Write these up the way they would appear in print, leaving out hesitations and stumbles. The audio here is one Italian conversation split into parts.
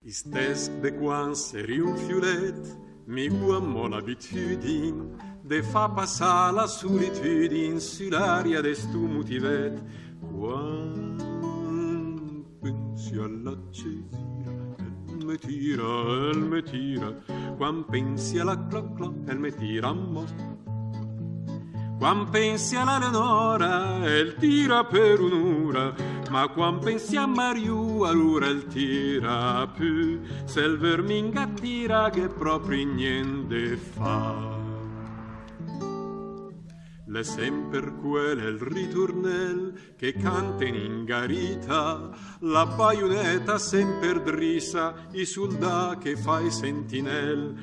Istesc de quan seri un fiolet, mi guammo l'abitudine de fa passar la solitudine su l'aria de stu motivet. Quan pensi alla Cesira, el me tira, quan pensi alla clocla, el me tira mo. Quan pensi alla Leonora, el tira per un'ora, ma quan pensi a Mariù, allora el tira più, se il verminga tira che proprio niente fa. Le sempre quel il ritornel che canten in garita, la baionetta sempre drissa, i soldà che fai sentinel.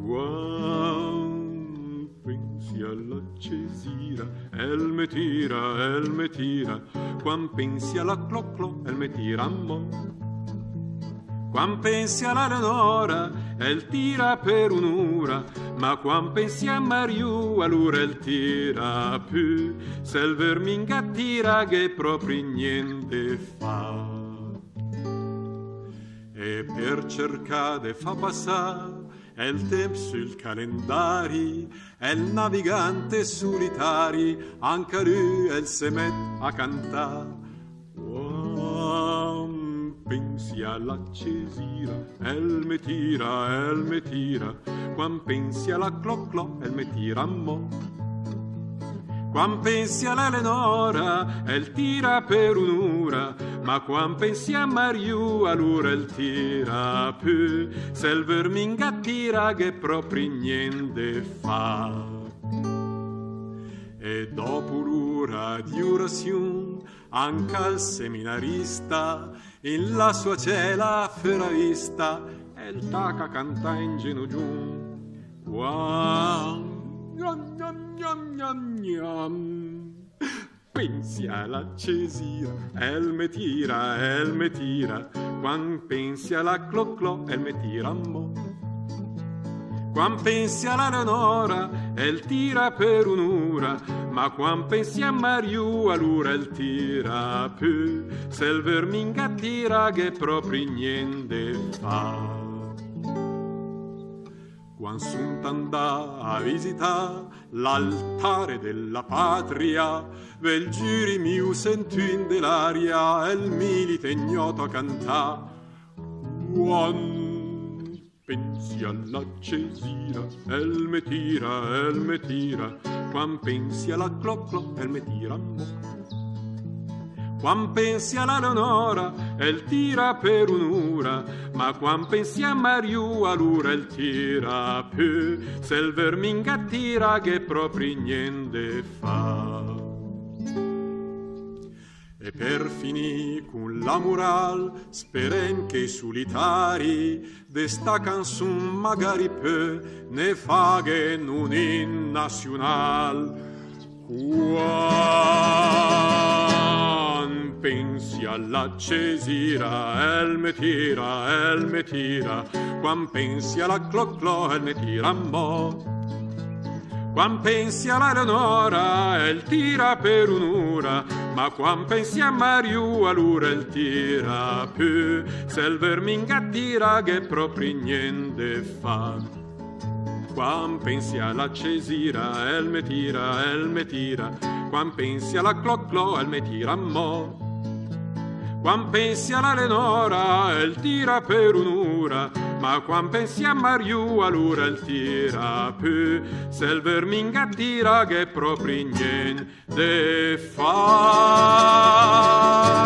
Quan pensi alla Cesira, el me tira, quan pensi alla cloclo, el me tira mo. Quan pensi alla Leonora, el tira per un'ora, ma quan pensi a Mariù, allora el tira più, se il verminga tira che proprio niente fa. E per cercare fa passare il tempo sul calendari, il navigante solitari, anche lui el se met a cantare. Pensi alla Cesira, el me tira, quan pensi alla cloclo, el me tira mo. Quan pensi alla Leonora, el tira per un'ora, ma quan pensi a Mariù, allora el tira più, se il verminga tira che proprio niente fa. E dopo l'ora di orazione, anche al seminarista, in la sua cela ferravista, e il taca canta in ginocchiun. Pensi alla Cesira, el me tira, quan pensi alla cloclo, el me tira mo. Quan pensi alla Leonora, el tira per un'ora, ma quan pensi a Mariù, allora el tira più, se il verminga tira che proprio niente fa. Quan sunt andà a visitare l'altare della patria, vel giri miu sento in dell'aria il milite ignoto a cantà. Pensi alla Cesira, el me tira, quan pensi alla cloclo, el me tira mo. Quan pensi alla Leonora, el tira per un'ora, ma quan pensi a Mariù, allora el tira più, se il verminga tira che proprio niente fa. E per finì con la moral, speren che i solitari d'esta canzun magari peu ne faghen un in nazional. Quan pensi alla Cesira, el me tira, quan pensi alla cloclo, el me tira mo. Quan pensi alla Leonora, el tira per un'ora, ma quan pensi a Mariù, allora el tira più, se il verminga tira che proprio niente fa. Quan pensi alla Cesira, el me tira, quan pensi alla cloclo, el me tira mo. Quan pensi alla Leonora, el tira per un'ora, ma quan pensi a Mariù, allora el tira più, se il verminga tira che proprio niente fa.